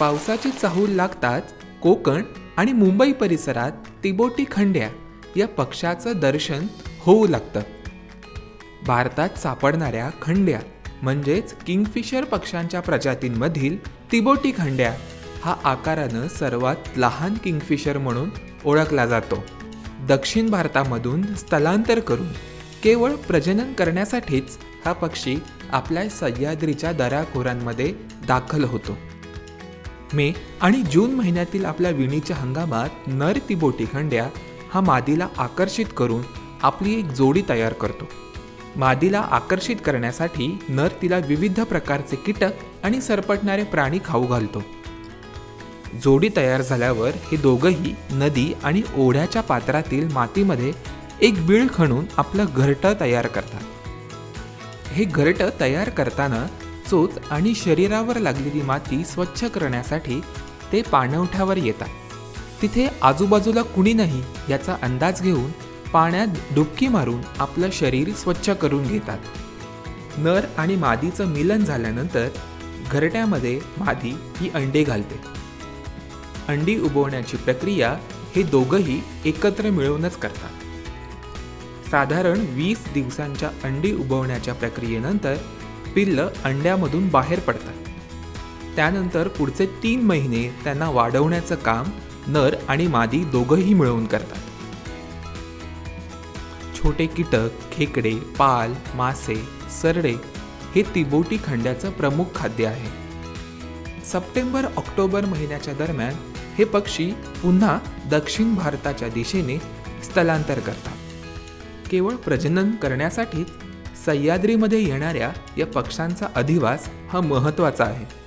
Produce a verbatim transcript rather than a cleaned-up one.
पावसाची चाहूल लागताच कोकण आणि मुंबई परिसरात तिबोटी खंड्या या पक्ष्याचं दर्शन होऊ लागतं. भारतात सापडणाऱ्या खंड्या म्हणजेच किंगफिशर पक्ष्यांच्या प्रजातींमधील तिबोटी खंड्या हा आकारानं सर्वात लहान किंगफिशर म्हणून ओळखला जातो. दक्षिण भारतामधून स्थलांतर करून केवळ प्रजनन करण्यासाठीच हा पक्षी आपल्या सह्याद्रीच्या दऱ्याखोऱ्यांमध्ये दाखल होतो. मे आणि जून महिन्यातील आपल्या विणीच्या हंगामात नर तिबोटी खंड्या हा मादीला आकर्षित करून आपली एक जोडी तयार करतो. मादीला आकर्षित करण्यासाठी नर तिला विविध प्रकारचे कीटक आणि सरपटणारे प्राणी खाऊ घालतो. जोडी तयार झाल्यावर हे दोघंही नदी आणि ओढ्याच्या पात्रातील मातीमध्ये एक बीळ खणून आपलं घरटं तयार करतात. हे घरटं तयार करताना चोच आणि शरीरावर लागलेली माती स्वच्छ करण्यासाठी ते पाणवठ्यावर येतात. तिथे आजूबाजूला कुणी नाही याचा अंदाज घेऊन पाण्यात डुबकी मारून आपलं शरीर स्वच्छ करून घेतात. नर आणि मादीचं मिलन झाल्यानंतर घरट्यामध्ये मादी ही अंडे घालते. अंडी उबवण्याची प्रक्रिया हे दोघंही एकत्र मिळूनच करतात. साधारण वीस दिवसांच्या अंडी उबवण्याच्या प्रक्रियेनंतर पिल्लं अंड्यामधून बाहेर पडतात. त्यानंतर पुढचे तीन महिने त्यांना वाढवण्याचं काम नर आणि मादी दोघंही मिळून करतात. छोटे कीटक, खेकडे, पाल, मासे, सरडे हे तिबोटी खंड्याचं प्रमुख खाद्य आहे. सप्टेंबर ऑक्टोबर महिन्याच्या दरम्यान हे पक्षी पुन्हा दक्षिण भारताच्या दिशेने स्थलांतर करतात. केवळ प्रजनन करण्यासाठीच सह्याद्रीमध्ये येणाऱ्या या पक्ष्यांचा अधिवास हा महत्त्वाचा आहे.